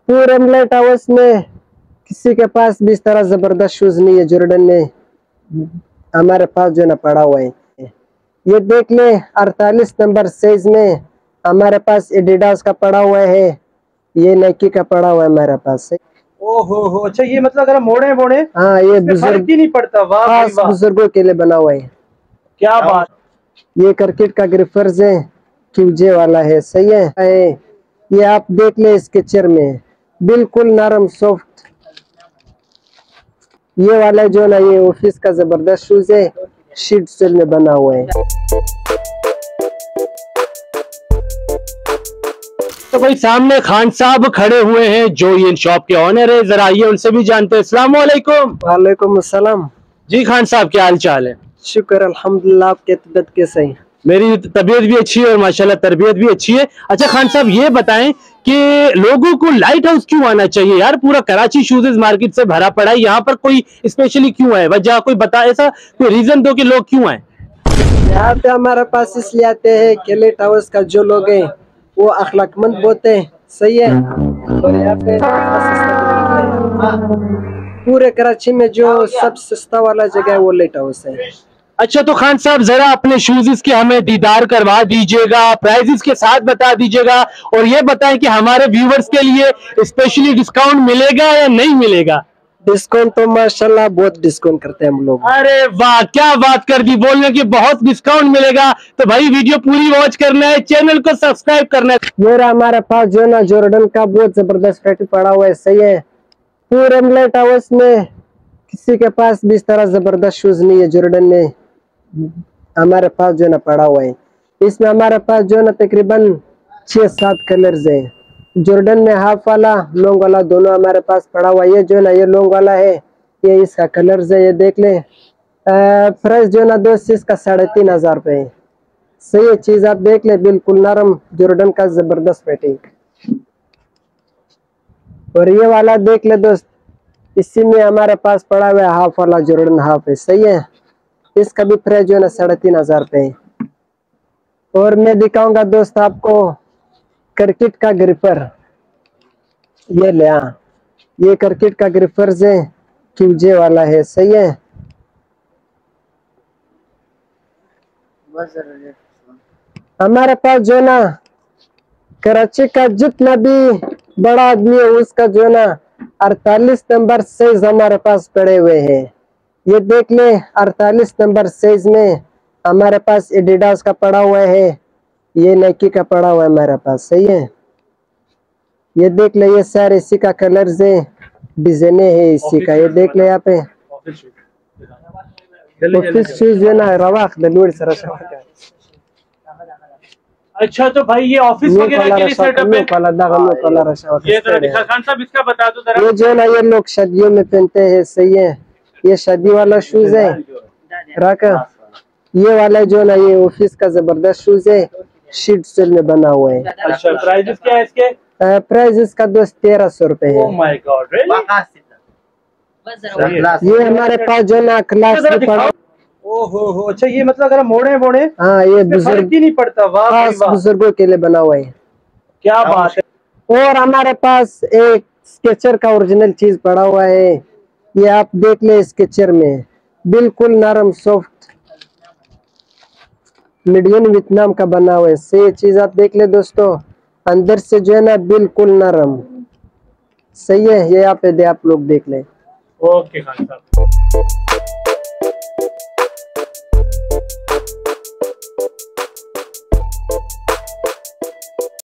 पूरे हाउस में किसी के पास भी इस तरह जबरदस्त शूज नहीं है जॉर्डन में, हमारे पास जो ना पड़ा हुआ है। ये देख ले 48 नंबर साइज में हमारे पास एडिडास का पड़ा हुआ है, ये नाइकी का पड़ा हुआ है हमारे पास। ओहो अच्छा, ये मतलब अगर मोड़े मोड़े हाँ, ये फर्क ही नहीं पड़ता। वाह भाई वाह, बुजुर्गों के लिए बना हुआ है। क्या बात। ये क्रिकेट का ग्रिफर्स है, क्यूजे वाला है, सही है। ये आप देख ले स्केचर में बिल्कुल नरम सॉफ्ट। ये वाला जो ना ये ऑफिस का जबरदस्त शूज है, शीट सोल में बना हुआ है। तो भाई सामने खान साहब खड़े हुए हैं जो ये शॉप के ऑनर है, जरा आइए उनसे भी जानते हैं। अस्सलाम वालेकुम। वालेकुम अस्सलाम। जी खान साहब, क्या हाल चाल है? शुक्र अल्हम्दुलिल्लाह, आपकी तबीयत कैसे है? मेरी तबीयत भी अच्छी है और माशाल्लाह तरबियत भी अच्छी है। अच्छा खान साहब, ये बताएं कि लोगों को लाइट हाउस क्यों आना चाहिए यार? पूरा कराची शूज मार्केट से भरा पड़ा है, यहाँ पर कोई स्पेशली क्यों है? वजह कोई बता, ऐसा कोई रीजन दो कि लोग क्यों आए यहाँ पे? हमारे पास इसलिए आते हैं कि लाइट हाउस का जो लोग हैं वो अखलाकमंद बहुत है, सही है। और यहाँ पे पूरे कराची में जो सब सस्ता वाला जगह है वो लाइट हाउस है। अच्छा तो खान साहब जरा अपने शूज के हमें दीदार करवा दीजिएगा, प्राइजेस के साथ बता दीजिएगा, और ये बताएं कि हमारे व्यूवर्स के लिए स्पेशली डिस्काउंट मिलेगा या नहीं मिलेगा? डिस्काउंट तो माशाल्लाह बहुत डिस्काउंट करते हैं हम लोग। अरे वाह, क्या बात कर दी, बोलने की बहुत डिस्काउंट मिलेगा। तो भाई वीडियो पूरी वॉच करना है, चैनल को सब्सक्राइब करना है। मेरा हमारे पास जो ना जॉर्डन का बहुत जबरदस्त वैरायटी पड़ा हुआ है, सही है। पूरे लाइट हाउस में किसी के पास भी इस तरह जबरदस्त शूज नहीं है जॉर्डन में, हमारे पास जो ना पड़ा हुआ है। इसमें हमारे पास जो ना तकरीबन 6-7 कलर्स है। जॉर्डन में हाफ वाला लॉन्ग वाला दोनों हमारे पास पड़ा हुआ है। ये जो ना ये लॉन्ग वाला है, ये इसका कलर्स है, ये देख ले। प्राइस जो ना दोस्त इसका 3500 रुपये है, सही है। चीज आप देख ले, बिल्कुल नरम जॉर्डन का जबरदस्त पैकिंग। और ये वाला देख ले दोस्त, इसी में हमारे पास पड़ा हुआ है हाफ वाला जॉर्डन हाफ है, सही है। इसका भी प्राइस जो है ना 3500 रुपये है। और मैं दिखाऊंगा दोस्त आपको क्रिकेट का ग्रिपर, ये ले। ये क्रिकेट का ग्रिपर है, क्यूजे वाला है, सही है। हमारे पास जो ना कराची का जितना भी बड़ा आदमी है उसका जो ना 48 नंबर साइज हमारे पास पड़े हुए हैं। ये देख ले 48 नंबर साइज में हमारे पास एडिडास का पड़ा हुआ है, ये नाइकी का पड़ा हुआ है हमारे पास, सही है। ये देख ले, ये सारे इसी का कलर है, डिजाइन है इसी का। ये देख ले यहाँ पे ऑफिस शूज जो ना रवाक दलूर सर। अच्छा तो भाई ये ऑफिस वगैरह के लिए सेटअप है। ये जरा दिखा खान साहब, इसका बता दो जरा। ये जो ना ये लोग शादियों में पहनते हैं, सही है। ये शादी वाला शूज है राका। ये वाला जो ना ये ऑफिस का जबरदस्त शूज है, शीट सोल में बना हुआ है। अच्छा प्राइस क्या है इसके? प्राइस इसका दोस्त 1300 रुपए है। ओह माय गॉड, ये हमारे पास जो ना क्लास में पड़ा। ओहो अच्छा, ये मतलब अगर मोड़े मोड़े हाँ, ये फर्क ही नहीं पड़ता। वाह भाई वाह, बुजुर्गों के लिए बना हुआ है, क्या बात है। और हमारे पास एक स्केचर का ओरिजिनल चीज पड़ा हुआ है, ये आप देख ले। स्केचर में बिल्कुल नरम सॉफ्ट मीडियम वियतनाम का बना हुआ है, सही चीज आप देख ले दोस्तों। अंदर से जो है ना बिल्कुल नरम, सही है। ये यहाँ पे दे आप लोग देख ले। ओके खान साहब।